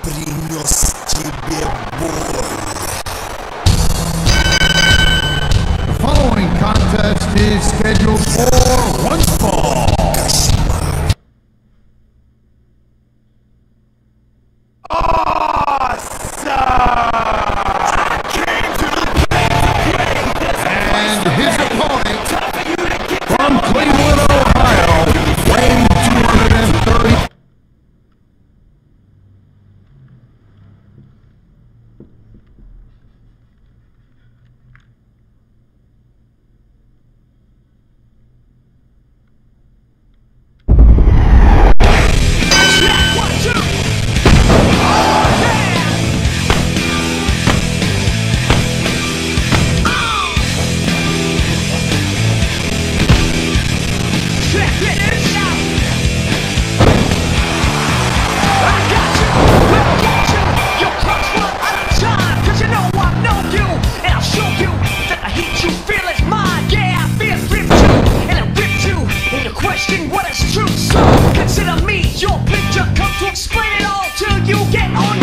принес тебе боль. The following contest is scheduled for one fall. And his opponent from Cleveland, Ohio, weighing 230. What is true? So consider me your picture. Come to explain it all till you get on.